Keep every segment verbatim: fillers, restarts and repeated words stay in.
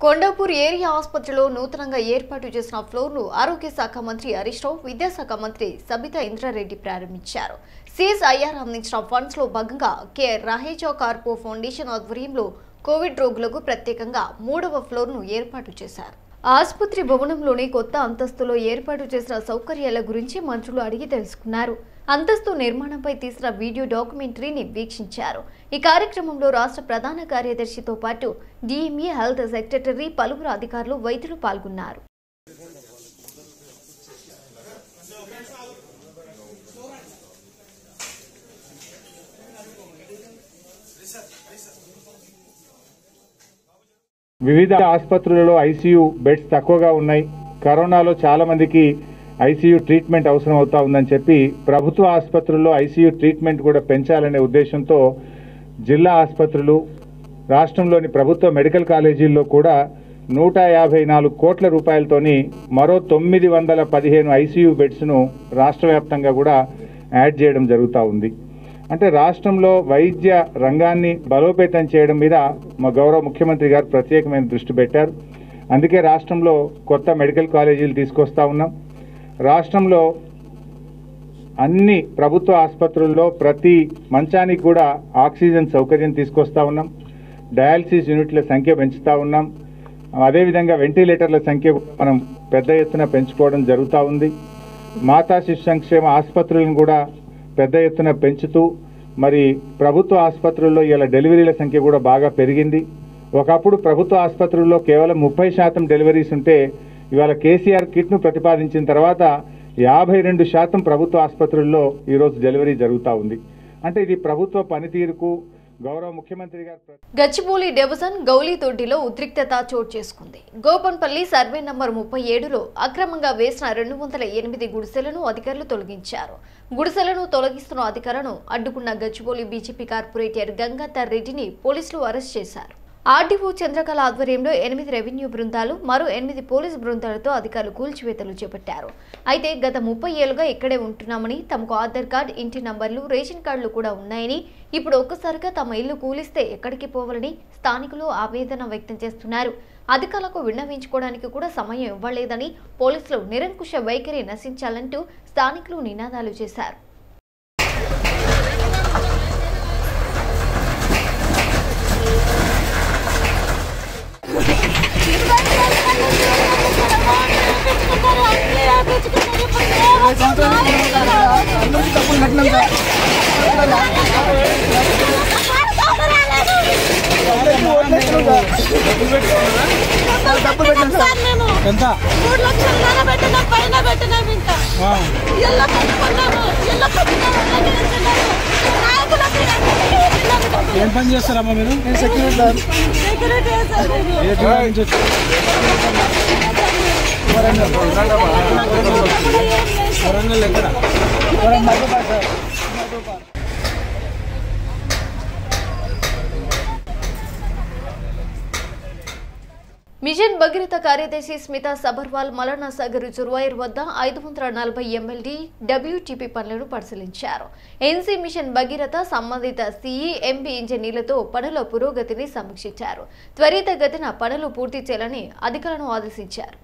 Kondapur area ఆసుపత్రిలో నూతనంగా ఏర్పాటు చేసిన ఫ్లోర్ను ఆరోగ్య శాఖ మంత్రి హరీష్ రావు, విద్యాశాఖ మంత్రి సబితా ఇంద్రారెడ్డి ప్రారంభించారు. సిఎస్ఐఆర్ అందించిన ఫండ్స్ లో భాగంగా కె రహేజా కార్పో ఫౌండేషన్ ఆధ్వర్యంలో కోవిడ్ రోగులకు ప్రత్యేకంగా మూడవ ఫ్లోర్ను ఏర్పాటు చేశారు. ఆసుపత్రి భవనంలోని కొత్త అంతస్తులో ఏర్పాటు చేసిన సౌకర్యాల గురించి మంత్రులు అడిగి తెలుసుకున్నారు. అంతస్తు నిర్మాణంపై తీసిన వీడియో డాక్యుమెంటరీని వీక్షించారు. ఈ కార్యక్రమంలో రాష్ట్ర ప్రధాన కార్యదర్శితో పాటు డిఎంఈ, హెల్త్ సెక్రటరీ, పలువురు అధికారులు, వైద్యులు పాల్గొన్నారు. వివిధ ఆసుపత్రులలో ఐసీయూ బెడ్స్ తక్కువగా ఉన్నాయి. కరోనాలో చాలా మందికి ఐసీయూ ట్రీట్మెంట్ అవసరం అవుతా ఉందని చెప్పి ప్రభుత్వ ఆసుపత్రుల్లో ఐసీయూ ట్రీట్మెంట్ కూడా పెంచాలనే ఉద్దేశంతో జిల్లా ఆసుపత్రులు, రాష్ట్రంలోని ప్రభుత్వ మెడికల్ కాలేజీల్లో కూడా నూట యాభై నాలుగు కోట్ల రూపాయలతోని మరో తొమ్మిది వందల పదిహేను ఐసీయూ బెడ్స్ను రాష్ట్ర వ్యాప్తంగా కూడా యాడ్ చేయడం జరుగుతూ ఉంది. అంటే రాష్ట్రంలో వైద్య రంగాన్ని బలోపేతం చేయడం మీద మా గౌరవ ముఖ్యమంత్రి గారు ప్రత్యేకమైన దృష్టి పెట్టారు. అందుకే రాష్ట్రంలో కొత్త మెడికల్ కాలేజీలు తీసుకొస్తా ఉన్నాం. రాష్ట్రంలో అన్ని ప్రభుత్వ ఆసుపత్రుల్లో ప్రతి మంచానికి కూడా ఆక్సిజన్ సౌకర్యం తీసుకొస్తా ఉన్నాం. డయాలసిస్ యూనిట్ల సంఖ్య పెంచుతూ ఉన్నాం. అదేవిధంగా వెంటిలేటర్ల సంఖ్య మనం పెద్ద ఎత్తున పెంచుకోవడం జరుగుతూ ఉంది. మాతా శిశు సంక్షేమ ఆసుపత్రులను కూడా పెద్ద ఎత్తున పెంచుతూ మరి ప్రభుత్వ ఆసుపత్రుల్లో ఇలా డెలివరీల సంఖ్య కూడా బాగా పెరిగింది. ఒకప్పుడు ప్రభుత్వ ఆసుపత్రుల్లో కేవలం ముప్పై శాతం డెలివరీస్ ఉంటే ఇవాళ కేసీఆర్ కిట్ను ప్రతిపాదించిన తర్వాత యాభై రెండు శాతం ప్రభుత్వ ఆసుపత్రుల్లో ఈరోజు డెలివరీ జరుగుతూ ఉంది. అంటే ఇది ప్రభుత్వ పనితీరుకు గౌరవ ముఖ్యమంత్రి గారు. గచ్చిబౌలి డివిజన్ గౌలీతోటిలో ఉద్రిక్తత చోటు చేసుకుంది. గోపన్పల్లి సర్వే నంబర్ ముప్పై ఏడులో అక్రమంగా వేసిన రెండు వందల ఎనిమిది గుడిసెలను అధికారులు తొలగించారు. గుడిసెలను తొలగిస్తున్న అధికారులను అడ్డుకున్న గచ్చిబౌలి బీజేపీ కార్పొరేటర్ గంగాధర్ రెడ్డిని పోలీసులు అరెస్ట్ చేశారు. ఆర్డీఓ చంద్రకళ ఆధ్వర్యంలో ఎనిమిది రెవెన్యూ బృందాలు, మరో ఎనిమిది పోలీసు బృందాలతో అధికారులు కూల్చివేతలు చేపట్టారు. అయితే గత ముప్పై ఏళ్లుగా ఇక్కడే ఉంటున్నామని, తమకు ఆధార్ కార్డు, ఇంటి నంబర్లు, రేషన్ కార్డులు కూడా ఉన్నాయని, ఇప్పుడు ఒక్కసారిగా తమ ఇల్లు కూలిస్తే ఎక్కడికి పోవాలని స్థానికులు ఆవేదన వ్యక్తం చేస్తున్నారు. అధికారులకు విన్నవించుకోవడానికి కూడా సమయం ఇవ్వలేదని, పోలీసులు నిరంకుశ వైఖరి నశించాలంటూ స్థానికులు నినాదాలు చేశారు. ఎంత మూడు లక్షల పెట్టిన పైన పెట్టినాం. ఇంకా ఇల్లు కట్టుకున్నాము. ఇల్లు ఏం పని చేస్తారమ్మా మీరు? సెక్యూరిటీ వరంగల్ ఎక్కడ? మిషన్ భగీరథ కార్యదర్శి స్మితా సబర్వాల్ మలనా సాగర్ రిజర్వాయర్ వద్ద ఐదు వందల నలభై ఎంఎల్డీ డబ్ల్యూటీపీ పనులను పరిశీలించారు. ఎన్సీ మిషన్ భగీరథ సంబంధిత సిఈ, ఎంపీ ఇంజనీర్లతో పనుల పురోగతిని సమీక్షించారు. త్వరితగతిన పనులు పూర్తి చేయాలని అధికారులను ఆదేశించారు.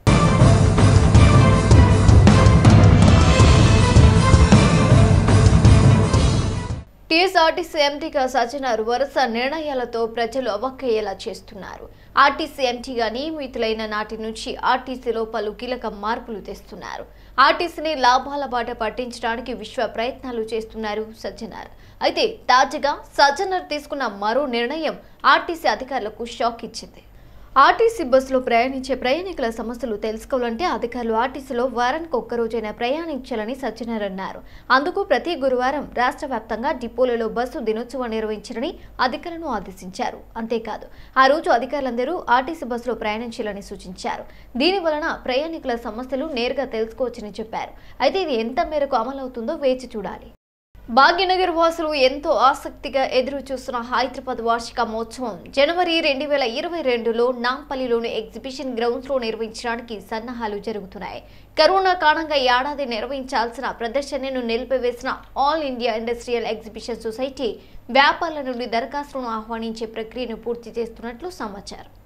టీఎస్ఆర్టీసీ ఎంటీగా సజ్జనార్ వరుస నిర్ణయాలతో ప్రజలు అవాక్కయ్యేలా చేస్తున్నారు. ఆర్టీసీ ఎంటీగా నియమితులైన నాటి నుంచి ఆర్టీసీలో పలు కీలక మార్పులు తెస్తున్నారు. ఆర్టీసీని లాభాల బాట పట్టించడానికి విశ్వ ప్రయత్నాలు చేస్తున్నారు సజ్జనార్. అయితే తాజాగా సజ్జనార్ తీసుకున్న మరో నిర్ణయం ఆర్టీసీ అధికారులకు షాక్ ఇచ్చింది. ఆర్టీసీ బస్సులో ప్రయాణించే ప్రయాణికుల సమస్యలు తెలుసుకోవాలంటే అధికారులు ఆర్టీసీలో వారానికి ఒక్కరోజైనా ప్రయాణించాలని సజ్జనార్ అన్నారు. అందుకు ప్రతి గురువారం రాష్ట్ర వ్యాప్తంగా డిపోలలో బస్సు దినోత్సవం నిర్వహించాలని అధికారులను ఆదేశించారు. అంతేకాదు ఆ రోజు అధికారులందరూ ఆర్టీసీ బస్సులో ప్రయాణించాలని సూచించారు. దీని వలన ప్రయాణికుల సమస్యలు నేరుగా తెలుసుకోవచ్చని చెప్పారు. అయితే ఇది ఎంత మేరకు అమలవుతుందో వేచి చూడాలి. భాగ్యనగర్ వాసులు ఎంతో ఆసక్తిగా ఎదురు చూస్తున్న హైదరాబాద్ వార్షిక మహోత్సవం జనవరి రెండు వేల ఇరవై రెండులో నాంపల్లిలోని ఎగ్జిబిషన్ గ్రౌండ్స్ లో నిర్వహించడానికి సన్నాహాలు జరుగుతున్నాయి. కరోనా కారణంగా ఏడాది నిర్వహించాల్సిన ప్రదర్శనను నిలిపివేసిన all India industrial exhibition society వ్యాపారుల నుండి దరఖాస్తులను ఆహ్వానించే ప్రక్రియను పూర్తి చేస్తున్నట్లు సమాచారం.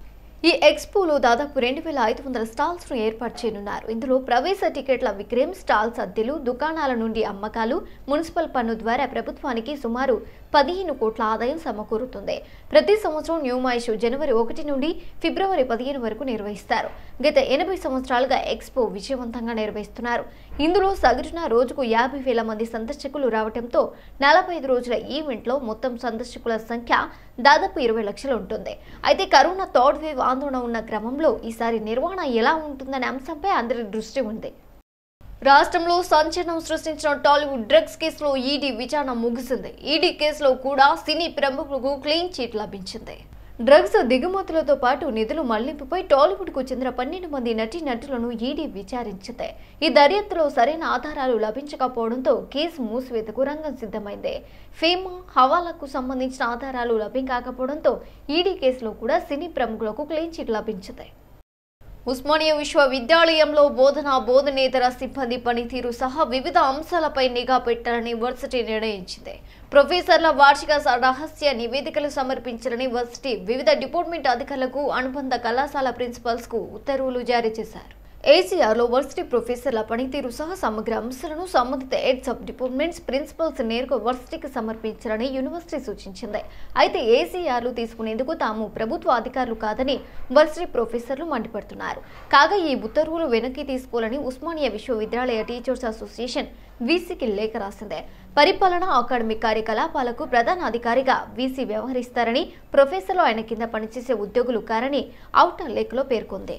ఈ ఎక్స్పోలో దాదాపు రెండు వేల ఐదు వందల స్టాల్స్ ను ఏర్పాటు చేయనున్నారు. ఇందులో ప్రవేశ టికెట్ల విక్రయం, స్టాల్స్ అద్దెలు, దుకాణాల నుండి అమ్మకాలు, మున్సిపల్ పన్ను ద్వారా ప్రభుత్వానికి సుమారు పదిహేను కోట్ల ఆదాయం సమకూరుతుంది. ప్రతి సంవత్సరం న్యూమాయిష్ జనవరి ఒకటి నుండి ఫిబ్రవరి పదిహేను వరకు నిర్వహిస్తారు. గత ఎనభై సంవత్సరాలుగా ఎక్స్పో విజయవంతంగా నిర్వహిస్తున్నారు. ఇందులో సగటున రోజుకు యాభై వేల మంది సందర్శకులు రావడంతో నలభై ఐదు రోజుల ఈవెంట్ లో మొత్తం సందర్శకుల సంఖ్య దాదాపు ఇరవై లక్షలు ఉంటుంది. అయితే కరోనా థర్డ్ వేవ్ ఆందోళన ఉన్న క్రమంలో ఈసారి నిర్వహణ ఎలా ఉంటుందనే అంశంపై అందరి దృష్టి ఉంది. రాష్ట్రంలో సంచలనం సృష్టించిన టాలీవుడ్ డ్రగ్స్ కేసులో ఈడీ విచారణ ముగిసింది. ఈడీ కేసులో కూడా సినీ ప్రముఖులకు క్లీన్ చిట్ లభించింది. డ్రగ్స్ దిగుమతులతో పాటు నిధులు మళ్లింపుపై టాలీవుడ్ కు చెందిన పన్నెండు మంది నటీ నటులను ఈడీ విచారించింది. ఈ దర్యాప్తులో సరైన ఆధారాలు లభించకపోవడంతో కేసు మూసివేతకు రంగం సిద్ధమైంది. ఫేమా, హవాలాకు సంబంధించిన ఆధారాలు లభ్యం కాకపోవడంతో ఈడీ కేసులో కూడా సినీ ప్రముఖులకు క్లీన్ చిట్ లభించింది. ఉస్మానియా విశ్వవిద్యాలయంలో బోధన, బోధనేతర సిబ్బంది పనితీరు సహా వివిధ అంశాలపై నిఘా పెట్టాలని వర్సిటీ నిర్ణయించింది. ప్రొఫెసర్ల వార్షిక రహస్య నివేదికలు సమర్పించాలని వర్సిటీ వివిధ డిపార్ట్మెంట్ అధికారులకు, అనుబంధ కళాశాల ప్రిన్సిపల్స్ కు ఉత్తర్వులు జారీ చేశారు. ఏసీఆర్ లో వర్సిటీ ప్రొఫెసర్ల పనితీరు సహా సమగ్ర అంశాలను సంబంధిత హెడ్స్ ఆఫ్ డిపార్ట్మెంట్స్, ప్రిన్సిపల్స్ నేరుగా వర్సిటీకి సమర్పించాలని యూనివర్సిటీ సూచించింది. అయితే ఏసీఆర్లు తీసుకునేందుకు తాము ప్రభుత్వ అధికారులు కాదని వర్సిటీ ప్రొఫెసర్లు మండిపడుతున్నారు. కాగా ఈ ఉత్తర్వులు వెనక్కి తీసుకోవాలని ఉస్మానియా విశ్వవిద్యాలయ టీచర్స్ అసోసియేషన్ వీసీకి లేఖ రాసింది. పరిపాలన, అకాడమిక్ కార్యకలాపాలకు ప్రధాన అధికారిగా వీసీ వ్యవహరిస్తారని, ప్రొఫెసర్లు ఆయన కింద పనిచేసే ఉద్యోగులు కారని ఔటర్ లేఖలో పేర్కొంది.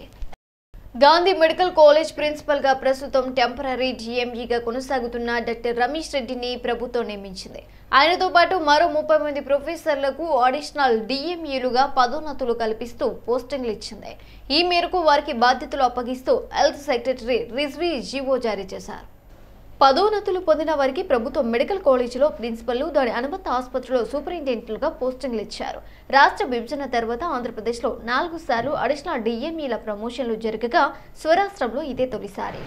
గాంధీ మెడికల్ కాలేజ్ ప్రిన్సిపల్ గా ప్రస్తుతం టెంపరరీ జీఎంఈగా కొనసాగుతున్న డాక్టర్ రమేష్ రెడ్డిని ప్రభుత్వం నియమించింది. ఆయనతో పాటు మరో ముప్పై మంది ప్రొఫెసర్లకు అడిషనల్ డిఎంఈలుగా పదోన్నతులు కల్పిస్తూ పోస్టింగ్లు ఇచ్చింది. ఈ మేరకు వారికి బాధ్యతలు అప్పగిస్తూ హెల్త్ సెక్రటరీ రిజ్వీ జీవో జారీ చేశారు. పదోన్నతులు పొందిన వారికి ప్రభుత్వ మెడికల్ కాలేజీలో ప్రిన్సిపల్, దాని అనుబంధ ఆసుపత్రిలో సూపరింటెండెంట్లుగా పోస్టింగ్లు ఇచ్చారు. రాష్ట్ర విభజన తర్వాత ఆంధ్రప్రదేశ్లో నాలుగు సార్లు అడిషనల్ డిఎంఈల ప్రమోషన్లు జరగగా స్వరాష్ట్రంలో ఇదే తొలిసారి.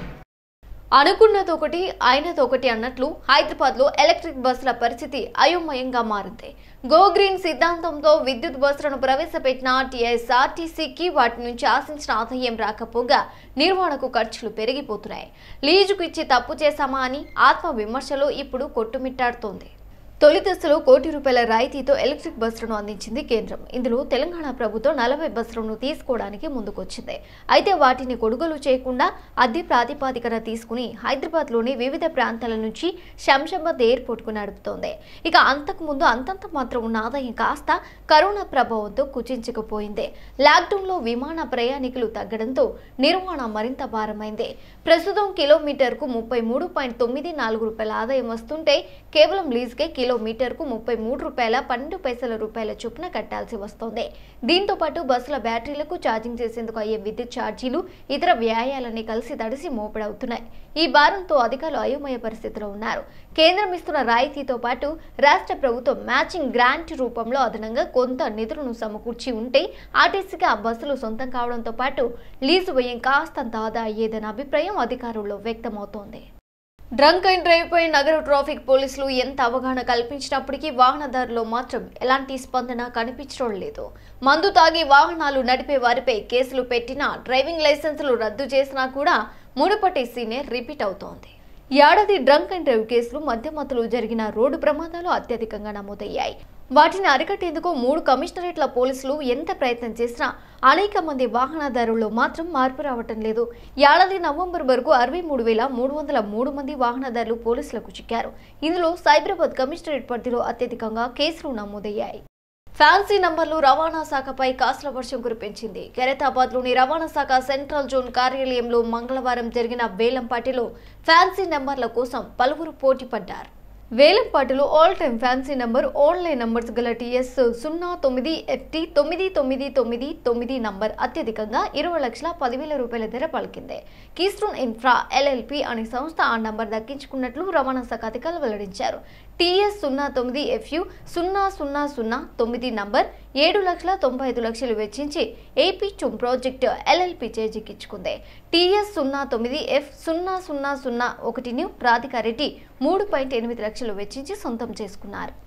అనుకున్నది ఒకటి, అయినది ఒకటి అన్నట్లు హైదరాబాద్ లో ఎలక్ట్రిక్ బస్సుల పరిస్థితి అయోమయంగా మారింది. గో గ్రీన్ సిద్ధాంతంతో విద్యుత్ బస్సులను ప్రవేశపెట్టిన టీఎస్ఆర్టీసీకి వాటి నుంచి ఆశించిన ఆదాయం రాకపోగా నిర్వహణకు ఖర్చులు పెరిగిపోతున్నాయి. లీజుకు ఇచ్చి తప్పు చేశామా అని ఆత్మ విమర్శలో ఇప్పుడు కొట్టుమిట్టాడుతోంది. తొలి దశలో కోటి రూపాయల రాయితీతో ఎలక్ట్రిక్ బస్సులను అందించింది కేంద్రం. ఇందులో తెలంగాణ ప్రభుత్వం నలభై బస్సులను తీసుకోవడానికి ముందుకొచ్చింది. అయితే వాటిని కొనుగోలు చేయకుండా అద్దె ప్రాతిపాదికన తీసుకుని హైదరాబాద్ లోని వివిధ ప్రాంతాల నుంచి శంషాబాద్ ఎయిర్పోర్ట్ కు నడుపుతోంది. ఇక అంతకు ముందు అంతంత మాత్రం ఉన్న ఆదాయం కాస్త కరోనా ప్రభావంతో కుచించుకుపోయింది. లాక్డౌన్ లో విమాన ప్రయాణికులు తగ్గడంతో నిర్వహణ మరింత భారమైంది. ప్రస్తుతం కిలోమీటర్ కు ముప్పై మూడు పాయింట్ తొమ్మిది నాలుగు రూపాయల ఆదాయం వస్తుంటే కేవలం లీజ్కే కిలోమీటర్ కు ముప్పై మూడు రూపాయల పన్నెండు పైసల రూపాయల చొప్పున కట్టాల్సి వస్తోంది. దీంతో పాటు బస్సుల బ్యాటరీలకు ఛార్జింగ్ చేసేందుకు అయ్యే విద్యుత్ ఛార్జీలు, ఇతర వ్యయాలన్నీ కలిసి తడిసి మోపడవుతున్నాయి. ఈ భారంతో అధికారులు అయోమయ పరిస్థితిలో ఉన్నారు. కేంద్రం ఇస్తున్న రాయితీతో పాటు రాష్ట్ర ప్రభుత్వం మ్యాచింగ్ గ్రాంట్ రూపంలో అదనంగా కొంత నిధులను సమకూర్చి ఉంటే ఆర్టీసీగా బస్సులు సొంతం కావడంతో పాటు లీజు వ్యయం కాస్తంత ఆదా అయ్యేదన్న అభిప్రాయం అధికారుల్లో వ్యక్తమవుతోంది. డ్రంక్ అండ్ డ్రైవ్ పై నగర ట్రాఫిక్ పోలీసులు ఎంత అవగాహన కల్పించినప్పటికీ వాహనదారులు మాత్రం ఎలాంటి స్పందన కనిపించడం లేదు. మందు తాగి వాహనాలు నడిపే వారిపై కేసులు పెట్టినా, డ్రైవింగ్ లైసెన్సులు రద్దు చేసినా కూడా మునుపటి సీనే రిపీట్ అవుతోంది. ఏడాది డ్రంక్ అండ్ డ్రైవ్ కేసులు, మధ్యమత్తులో జరిగిన రోడ్డు ప్రమాదాలు అత్యధికంగా నమోదయ్యాయి. వాటిని అరికట్టేందుకు మూడు కమిషనరేట్ల పోలీసులు ఎంత ప్రయత్నం చేసినా అనేక మంది వాహనదారుల్లో మాత్రం మార్పు రావటం లేదు. ఏడాది నవంబర్ వరకు అరవై మూడు వేల మూడు వందల మూడు మంది వాహనదారులు పోలీసులకు చిక్కారు. ఇందులో సైబరాబాద్ కమిషనరేట్ పరిధిలో అత్యధికంగా కేసులు నమోదయ్యాయి. ఫ్యాన్సీ నంబర్లు రవాణా శాఖపై కాసుల వర్షం కురిపించింది. ఖైరతాబాద్ లోని రవాణా శాఖ సెంట్రల్ జోన్ కార్యాలయంలో మంగళవారం జరిగిన వేలంపాటిలో ఫ్యాన్సీ నంబర్ల కోసం పలువురు పోటీ పడ్డారు. వేలంపాటిలో all time fancy number, online numbers గల టీఎస్ సున్నా తొమ్మిది ఎఫ్టీ తొమ్మిది తొమ్మిది తొమ్మిది తొమ్మిది నంబర్ అత్యధికంగా ఇరవై లక్షల పదివేల రూపాయల ధర పలికింది. కీస్టోన్ ఇన్ఫ్రా ఎల్ఎల్పి అనే సంస్థ ఆ నంబర్ దక్కించుకున్నట్లు రవాణా శాఖ అధికారులు వెల్లడించారు. టీఎస్ సున్నా తొమ్మిది ఎఫ్యు సున్నా సున్నా సున్నా తొమ్మిది నంబర్ ఏడు లక్షల తొంభై ఐదు లక్షలు వెచ్చించి ఏపీ చుమ్ ప్రాజెక్టు ఎల్ఎల్పి చేజిక్కించుకుంది. టీఎస్ సున్నా తొమ్మిది ఎఫ్ సున్నా సున్నా సున్నా ఒకటిని రాధికారెడ్డి మూడు పాయింట్ ఎనిమిది లక్షలు వెచ్చించి సొంతం చేసుకున్నారు.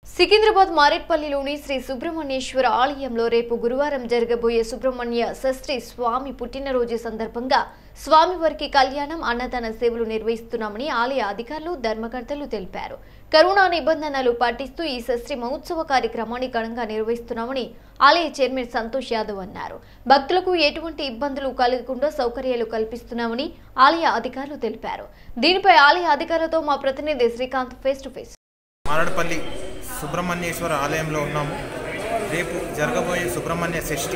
సికింద్రాబాద్ మారేట్పల్లిలోని శ్రీ సుబ్రహ్మణ్యేశ్వర ఆలయంలో రేపు గురువారం జరగబోయే సుబ్రహ్మణ్య షష్ఠి స్వామి పుట్టినరోజు సందర్భంగా స్వామివారికి కళ్యాణం అన్నదాన సేవలు నిర్వహిస్తున్నామని ఆలయ అధికారులు ధర్మకర్తలు తెలిపారు. కరోనా నిబంధనలు పాటిస్తూ ఈ షష్ఠి మహోత్సవ కార్యక్రమాన్ని ఘనంగా నిర్వహిస్తున్నామని ఆలయ చైర్మన్ సంతోష్ యాదవ్ అన్నారు. భక్తులకు ఎటువంటి ఇబ్బందులు కలగకుండా సౌకర్యాలు కల్పిస్తున్నామని ఆలయ అధికారులు తెలిపారు. దీనిపై ఆలయ అధికారులతో మా ప్రతినిధి Srikanth face to face. Marredpally Subrahmanyeswara ఆలయంలో ఉన్నాము. రేపు జరగబోయే సుబ్రహ్మణ్య షష్ఠి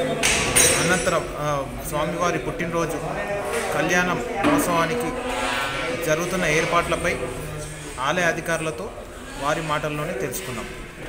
అనంతరం స్వామివారి పుట్టినరోజు కళ్యాణం మహోత్సవానికి జరుగుతున్న ఏర్పాట్లపై ఆలయ అధికారులతో వారి మాటల్లోనే తెలుసుకున్నాం.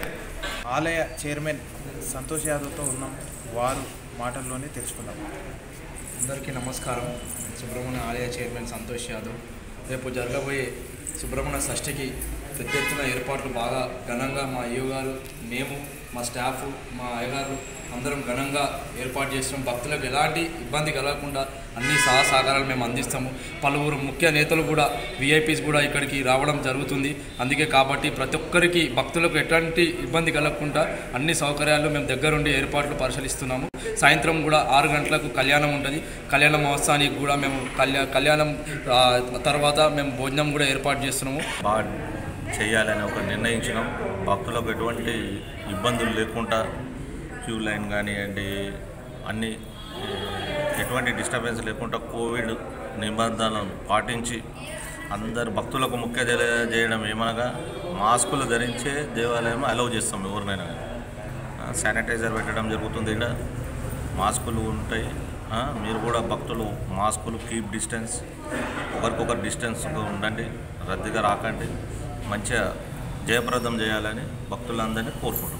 ఆలయ చైర్మన్ సంతోష్ యాదవ్తో ఉన్నాం, వారు మాటల్లోనే తెలుసుకున్నాం. అందరికీ నమస్కారం. సుబ్రహ్మణ్య ఆలయ చైర్మన్ సంతోష్ యాదవ్. రేపు జరగబోయే సుబ్రహ్మణ్య షష్ఠికి పెద్ద ఎత్తున ఏర్పాట్లు బాగా ఘనంగా మా అయ్యగారు, మేము, మా స్టాఫ్, మా అయ్యగారు అందరం ఘనంగా ఏర్పాటు చేస్తాం. భక్తులకు ఎలాంటి ఇబ్బంది కలగకుండా అన్ని సహా సహకారాలు మేము అందిస్తాము. పలువురు ముఖ్య నేతలు కూడా, విఐపీస్ కూడా ఇక్కడికి రావడం జరుగుతుంది. అందుకే కాబట్టి ప్రతి ఒక్కరికి భక్తులకు ఎట్లాంటి ఇబ్బంది కలగకుండా అన్ని సౌకర్యాలు మేము దగ్గరుండి ఏర్పాట్లు పరిశీలిస్తున్నాము. సాయంత్రం కూడా ఆరు గంటలకు కళ్యాణం ఉంటుంది. కళ్యాణ మహోత్సవానికి కూడా మేము కళ్యా కళ్యాణం తర్వాత మేము భోజనం కూడా ఏర్పాటు చేస్తున్నాము. బాగా చేయాలని ఒక నిర్ణయించినాం. భక్తులకు ఎటువంటి ఇబ్బందులు లేకుండా క్యూ లైన్ కానివ్వండి, అన్ని ఎటువంటి డిస్టర్బెన్స్ లేకుండా కోవిడ్ నిబంధనలను పాటించి అందరు భక్తులకు ముఖ్య తెలియజేయడం ఏమనగా మాస్కులు ధరించే దేవాలయం అలౌ చేస్తాం. ఎవరినైనా శానిటైజర్ పెట్టడం జరుగుతుంది. ఇక్కడ మాస్కులు ఉంటాయి. మీరు కూడా భక్తులు మాస్కులు కీప్ డిస్టెన్స్, ఒకరికొకరు డిస్టెన్స్ ఉండండి, రద్దీగా రాకండి, మంచిగా జయప్రదం చేయాలని భక్తులందరినీ కోరుకుంటున్నాం.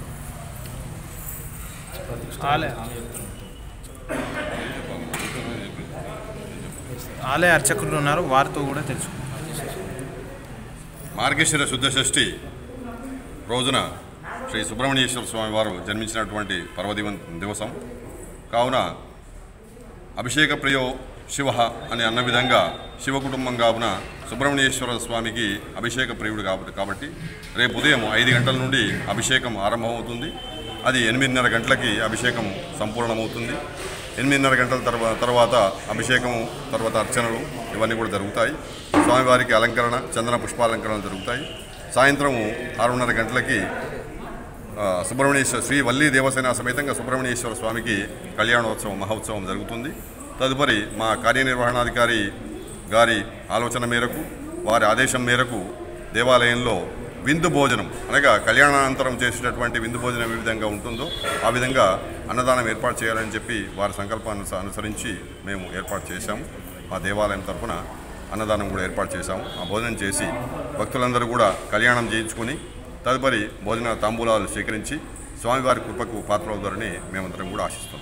ఆలయ అర్చకులు ఉన్నారు, వారితో కూడా తెలుసుకుంటాం. మార్గశిర శుద్ధ షష్ఠి రోజున శ్రీ సుబ్రహ్మణ్యేశ్వర స్వామి వారు జన్మించినటువంటి పర్వదివ దివసం కావున అభిషేక ప్రియో శివ అని అన్న విధంగా శివ కుటుంబం కావున సుబ్రహ్మణ్యేశ్వర స్వామికి అభిషేక ప్రియుడు కాబట్టి కాబట్టి రేపు ఉదయం ఐదు గంటల నుండి అభిషేకం ఆరంభమవుతుంది. అది ఎనిమిదిన్నర గంటలకి అభిషేకం సంపూర్ణమవుతుంది. ఎనిమిదిన్నర గంటల తర్వా తర్వాత అభిషేకము తర్వాత అర్చనలు ఇవన్నీ కూడా జరుగుతాయి. స్వామివారికి అలంకరణ, చందన పుష్పాలంకరణలు జరుగుతాయి. సాయంత్రము ఆరున్నర గంటలకి సుబ్రహ్మణ్యేశ్వర శ్రీ వల్లీ దేవసేన సమేతంగా సుబ్రహ్మణ్యేశ్వర స్వామికి కళ్యాణోత్సవం మహోత్సవం జరుగుతుంది. తదుపరి మా కార్యనిర్వహణాధికారి గారి ఆలోచన మేరకు, వారి ఆదేశం మేరకు దేవాలయంలో విందు భోజనం అనగా కళ్యాణానంతరం చేసేటటువంటి విందు భోజనం ఏ విధంగా ఉంటుందో ఆ విధంగా అన్నదానం ఏర్పాటు చేయాలని చెప్పి వారి సంకల్పాన్ని అనుసరించి మేము ఏర్పాటు చేశాము. మా దేవాలయం తరఫున అన్నదానం కూడా ఏర్పాటు చేశాము. ఆ భోజనం చేసి భక్తులందరూ కూడా కళ్యాణం చేయించుకొని తదుపరి భోజన తాంబూలాలు స్వీకరించి స్వామివారి కృపకు పాత్రవుతారని మేమందరం కూడా ఆశిస్తున్నాం.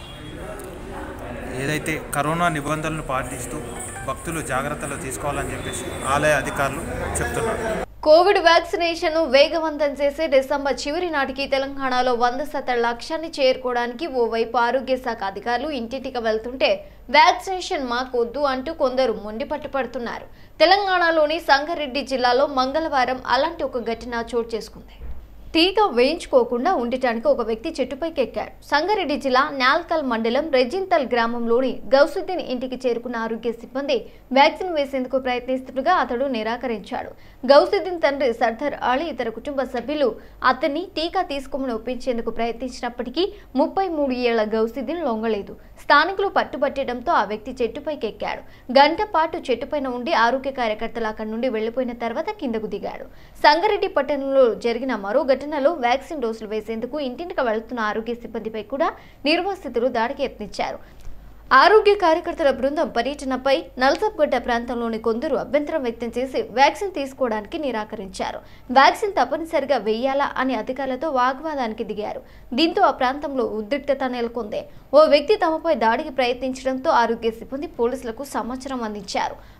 ఏదైతే కరోనా నిబంధనలను పాటిస్తూ భక్తులు జాగ్రత్తలు తీసుకోవాలని చెప్పేసి ఆలయ అధికారులు చెప్తున్నారు. కోవిడ్ వ్యాక్సినేషన్ వేగవంతం చేసే డిసెంబర్ చివరి నాటికి తెలంగాణలో వంద శాతం లక్ష్యాన్ని చేరుకోవడానికి ఓవైపు ఆరోగ్య శాఖ అధికారులు ఇంటింటికి వెళ్తుంటే వ్యాక్సినేషన్ మాకొద్దు అంటూ కొందరు మొండి పట్టుపడుతున్నారు. తెలంగాణలోని సంగారెడ్డి జిల్లాలో మంగళవారం అలాంటి ఒక ఘటన చోటు చేసుకుంది. టీకా వేయించుకోకుండా ఉండటానికి ఒక వ్యక్తి చెట్టుపైకి ఎక్కాడు. సంగారెడ్డి జిల్లా నాల్కల్ మండలం రెజింతల్ గ్రామంలోని గౌసుద్దీన్ ఇంటికి చేరుకున్న ఆరోగ్య సిబ్బంది వ్యాక్సిన్ వేసేందుకు ప్రయత్నిస్తుండగా అతడు నిరాకరించాడు. గౌసుద్దీన్ తండ్రి సర్దార్ అలీ ఇతర కుటుంబ సభ్యులు అతన్ని టీకా తీసుకోమని ఒప్పించేందుకు ప్రయత్నించినప్పటికీ ముప్పై మూడు ఏళ్ల గౌసుద్దీన్ లొంగలేదు. స్థానికులు పట్టుబట్టడంతో ఆ వ్యక్తి చెట్టుపైకి ఎక్కాడు. గంట పాటు చెట్టుపైన ఉండి ఆరోగ్య కార్యకర్తలు అక్కడి నుండి వెళ్లిపోయిన తర్వాత కిందకు దిగాడు. సంగారెడ్డి పట్టణంలో జరిగిన మరో ఘటనలో వ్యాక్సిన్ డోసులు వేసేందుకు ఇంటింటికి వెళ్తున్న ఆరోగ్య సిబ్బందిపై కూడా నిర్వాసితులు దాడికి యత్నించారు. ఆరోగ్య కార్యకర్తల బృందం పర్యటనపై నల్సబ్గడ్డ ప్రాంతంలోని కొందరు అభ్యంతరం వ్యక్తం చేసి వ్యాక్సిన్ తీసుకోవడానికి నిరాకరించారు. వ్యాక్సిన్ తప్పనిసరిగా వేయాలా అని అధికారులతో వాగ్వాదానికి దిగారు. దీంతో ఆ ప్రాంతంలో ఉద్రిక్తత నెలకొంది. ఓ వ్యక్తి తమపై దాడికి ప్రయత్నించడంతో ఆరోగ్య సిబ్బంది పోలీసులకు సమాచారం అందించారు.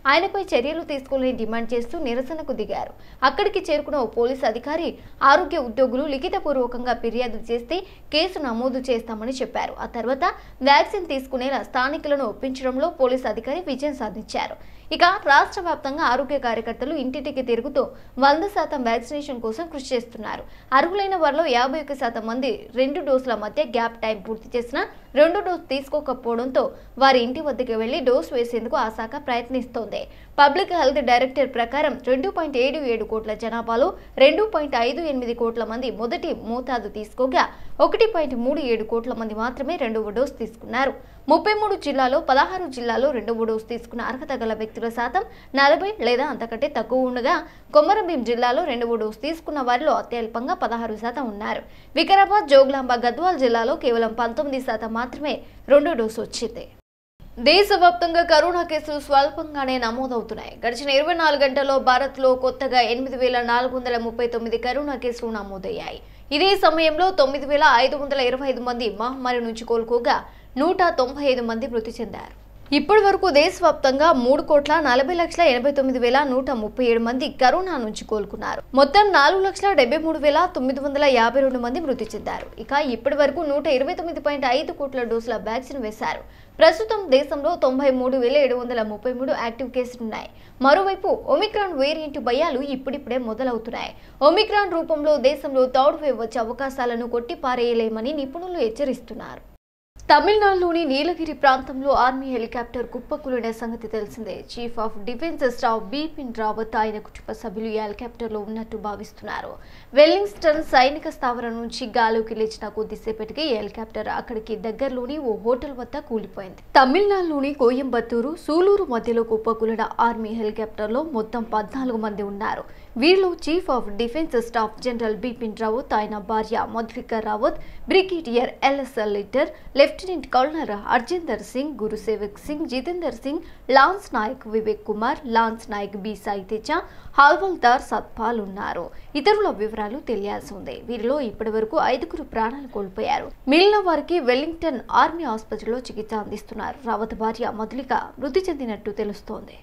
ఆయనపై చర్యలు తీసుకోవాలని డిమాండ్ చేస్తూ నిరసనకు దిగారు. అక్కడికి చేరుకున్న ఓ పోలీసు అధికారి ఆరోగ్య ఉద్యోగులు లిఖితపూర్వకంగా ఫిర్యాదు చేస్తే కేసు నమోదు చేస్తామని చెప్పారు. ఆ తర్వాత వ్యాక్సిన్ తీసుకునేలా స్థానికులను ఒప్పించడంలో పోలీసు అధికారి విజయం సాధించారు. ఇక రాష్ట్ర వ్యాప్తంగా ఆరోగ్య కార్యకర్తలు ఇంటింటికి తిరుగుతూ వంద శాతం వ్యాక్సినేషన్ కోసం కృషి చేస్తున్నారు. అర్హులైన వారిలో యాభై ఒక్క శాతం మంది రెండు డోసుల మధ్య గ్యాప్ టైం పూర్తి చేసిన రెండు డోసు తీసుకోకపోవడంతో వారి ఇంటి వద్దకు వెళ్లి డోసు వేసేందుకు ఆ శాఖ ప్రయత్నిస్తోంది. పబ్లిక్ హెల్త్ డైరెక్టర్ ప్రకారం రెండు పాయింట్ ఏడు ఏడు కోట్ల జనాభాలో రెండు పాయింట్ ఐదు ఎనిమిది కోట్ల మంది మొదటి మోతాదు తీసుకోగా ఒకటి పాయింట్ మూడు ఏడు కోట్ల మంది మాత్రమే రెండవ డోసు తీసుకున్నారు. ముప్పై మూడు జిల్లాలో పదహారు జిల్లాలో రెండవ డోసు తీసుకున్న అర్హత గల వ్యక్తుల శాతం నలభై లేదా అంతకంటే తక్కువ ఉండగా కొమరంభీం జిల్లాలో రెండవ డోసు తీసుకున్న వారిలో అత్యల్పంగా పదహారు శాతం ఉన్నారు. వికారాబాద్, జోగులాంబ, గద్వాల్ జిల్లాలో కేవలం పంతొమ్మిది శాతం మాత్రమే రెండో డోసు వచ్చింది. దేశవ్యాప్తంగా కరోనా కేసులు స్వల్పంగానే నమోదవుతున్నాయి. గడిచిన ఇరవై నాలుగు గంటల్లో భారత్లో కొత్తగా ఎనిమిది వేల నాలుగు వందల ముప్పై తొమ్మిది కరోనా కేసులు నమోదయ్యాయి. ఇదే సమయంలో తొమ్మిది వేల ఐదు వందల ఇరవై ఐదు మంది మహమ్మారి నుంచి కోలుకోగా నూట తొంభై ఐదు మంది మృతి చెందారు. ఇప్పటి వరకు దేశవ్యాప్తంగా మూడు కోట్ల నలభై లక్షల ఎనభై తొమ్మిది వేల నూట ముప్పై ఏడు మంది కరోనా నుంచి కోలుకున్నారు. మొత్తం నాలుగు లక్షల డెబ్బై మూడు వేల తొమ్మిది వందల యాభై రెండు మంది మృతి చెందారు. ఇక ఇప్పటి వరకు నూట ఇరవై తొమ్మిది పాయింట్ ఐదు కోట్ల డోసుల వ్యాక్సిన్ వేశారు. ప్రస్తుతం దేశంలో తొంభై మూడు వేల ఏడు వందల ముప్పై మూడు యాక్టివ్ కేసులున్నాయి. మరోవైపు ఒమిక్రాన్ వేరియంట్ భయాలు ఇప్పుడిప్పుడే మొదలవుతున్నాయి. ఒమిక్రాన్ రూపంలో దేశంలో థర్డ్ వేవ్ వచ్చే అవకాశాలను కొట్టిపారేయలేమని నిపుణులు హెచ్చరిస్తున్నారు. తమిళనాడులోని నీలగిరి ప్రాంతంలో ఆర్మీ హెలికాప్టర్ కుప్పకూలిన సంగతి తెలిసిందే. Chief of defence staff Bipin Rawat ఆయన కుటుంబ సభ్యులు ఈ హెలికాప్టర్లో ఉన్నట్టు భావిస్తున్నారు. వెల్లింగ్స్టన్ సైనిక స్థావరం నుంచి గాలికి లేచిన కొద్దిసేపటికి ఈ హెలికాప్టర్ అక్కడికి దగ్గరలోని ఓ హోటల్ వద్ద కూలిపోయింది. తమిళనాడులోని కోయంబత్తూరు, సూలూరు మధ్యలో కుప్పకూలిన ఆర్మీ హెలికాప్టర్లో మొత్తం పద్నాలుగు మంది ఉన్నారు. వీరిలో chief of defence staff general Bipin Rawat, ఆయన భార్య Madhulika Rawat, brigadier LSL Lidder lieutenant colonel Harjinder Singh, Gursewak Singh, Jitender Singh, lance Naik Vivek Kumar, lance Naik B Sai Teja, havildar Satpal ఉన్నారు. ఇతరుల వివరాలు తెలియాల్సి ఉంది. వీరిలో ఇప్పటి వరకు ఐదుగురు ప్రాణాలు కోల్పోయారు. మిగిలిన వారికి వెల్లింగ్టన్ ఆర్మీ ఆసుపత్రిలో చికిత్స అందిస్తున్నారు. రావత్ భార్య మధులిక మృతి చెందినట్టు తెలుస్తోంది.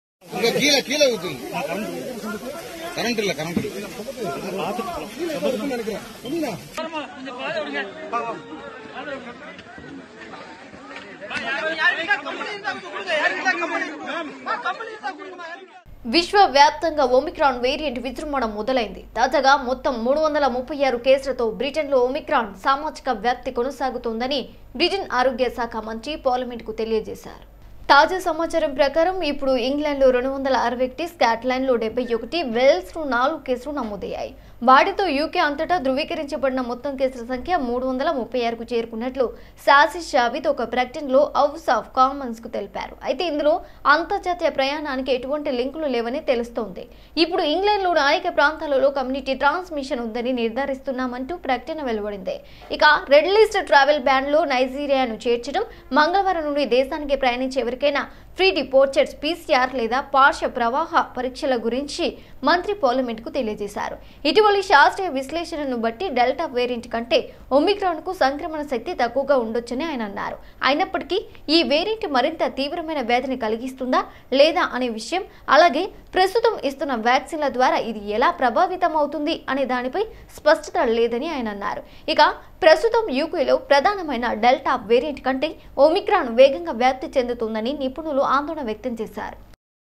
విశ్వవ్యాప్తంగా ఒమిక్రాన్ వేరియంట్ విజృంభణ మొదలైంది. తాజాగా మొత్తం మూడు వందల ముప్పై ఆరు కేసులతో బ్రిటన్లో ఒమిక్రాన్ సామాజిక వ్యాప్తి కొనసాగుతోందని బ్రిటన్ ఆరోగ్య శాఖ మంత్రి పార్లమెంట్కు తెలియజేశారు. తాజా సమాచారం ప్రకారం ఇప్పుడు ఇంగ్లాండ్లో రెండు వందల అరవై ఒకటి, స్కాట్లాండ్లో డెబ్బై ఒకటి, వేల్స్లో నాలుగు కేసులు నమోదయ్యాయి. వాటితో యూకే అంతటా ధృవీకరించబడిన మొత్తం కేసుల సంఖ్య మూడు వందల ముప్పై ఆరుకు చేరుకున్నట్లు సాసిస్ జావిద్ ఒక ప్రకటనలో హౌస్ ఆఫ్ కామన్స్ కు తెలిపారు. అయితే ఇందులో అంతర్జాతీయ ప్రయాణానికి ఎటువంటి లింకులు లేవని తెలుస్తోంది. ఇప్పుడు ఇంగ్లాండ్లోని అనేక ప్రాంతాలలో కమ్యూనిటీ ట్రాన్స్మిషన్ ఉందని నిర్ధారిస్తున్నామంటూ ప్రకటన వెలువడింది. ఇక రెడ్ లిస్ట్ ట్రావెల్ బ్యాన్ లో నైజీరియాను చేర్చడం, మంగళవారం నుండి దేశానికి ప్రయాణించే ఎవరికైనా ఫ్రీ డిపోర్టెడ్ పీసీఆర్ లేదా పార్శ్వ ప్రవాహ పరీక్షల గురించి మంత్రి పార్లమెంట్ కు తెలియజేశారు. ఇటీవలి శాస్త్రీయ విశ్లేషణను బట్టి డెల్టా వేరియంట్ కంటే ఒమిక్రాన్ కు సంక్రమణ శక్తి తక్కువగా ఉండొచ్చని ఆయన అన్నారు. అయినప్పటికీ ఈ వేరియంట్ మరింత తీవ్రమైన వ్యాధిని కలిగిస్తుందా లేదా అనే విషయం, అలాగే ప్రస్తుతం ఇస్తున్న వ్యాక్సిన్ల ద్వారా ఇది ఎలా ప్రభావితం అవుతుంది అనే దానిపై స్పష్టత లేదని ఆయన అన్నారు. ఇక ప్రస్తుతం యూకేలో ప్రధానమైన డెల్టా వేరియంట్ కంటే ఒమిక్రాన్ వేగంగా వ్యాప్తి చెందుతుందని నిపుణులు ఆందోళన వ్యక్తం చేశారు.